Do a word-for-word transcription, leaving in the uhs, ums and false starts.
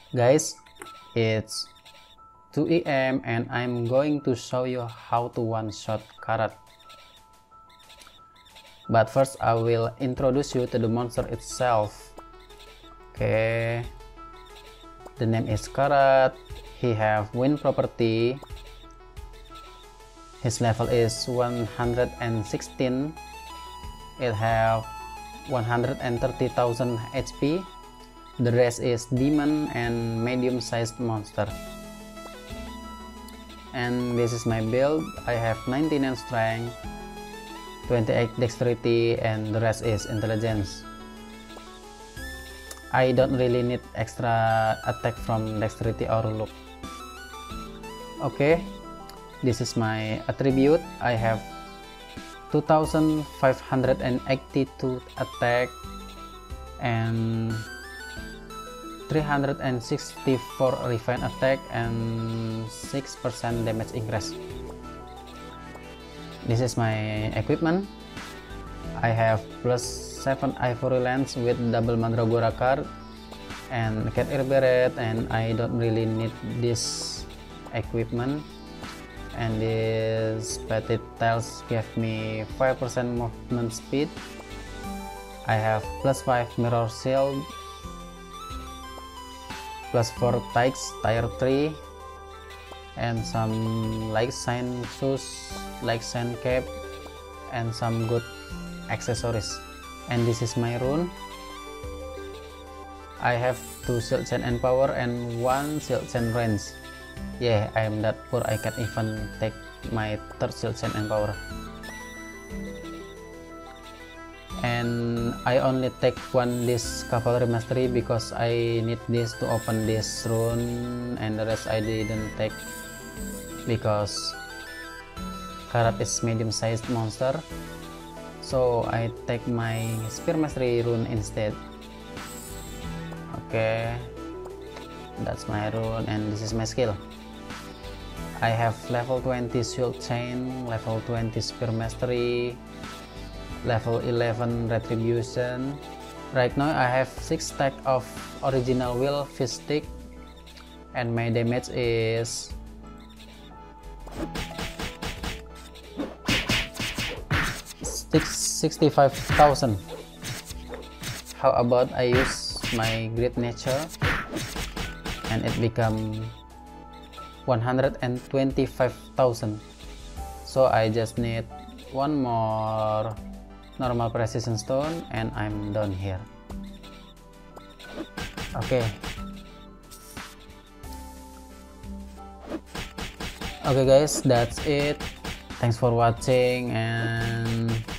Guys, it's two A M and I'm going to show you how to one-shot Karat. But first I will introduce you to the monster itself. Okay, the name is Karat. He have wind property. His level is one hundred sixteen. It have one hundred thirty thousand H P. The rest is demon and medium sized monster. And this is my build. I have ninety-nine strength, twenty-eight dexterity, and the rest is intelligence. I don't really need extra attack from dexterity or look. Okay, this is my attribute. I have two thousand five hundred eighty-two attack and three hundred sixty-four refine attack and six percent damage increase. This is my equipment. I have plus seven ivory lens with double mandragora card and cat ear beret, and I don't really need this equipment. And this petit tails give me five percent movement speed. I have plus five mirror shield, plus four tykes tier three, and some like sign shoes, like sign cap, and some good accessories. And this is my rune. I have two shield chain and power and one shield chain range. Yeah, I am that poor I can't even take my third shield chain and power. And I only take one this cavalry mastery because I need this to open this rune, and the rest I didn't take because Karat is medium sized monster, so I take my spear mastery rune instead. Okay, that's my rune, and this is my skill. I have level twenty shield chain, level twenty spear mastery, level eleven retribution. Right now I have six stack of original will fish stick, and my damage is sixty-five thousand. How about I use my great nature and it become one hundred twenty-five thousand. So I just need one more normal precision stone and I'm done here. Okay. Okay guys, that's it. Thanks for watching, and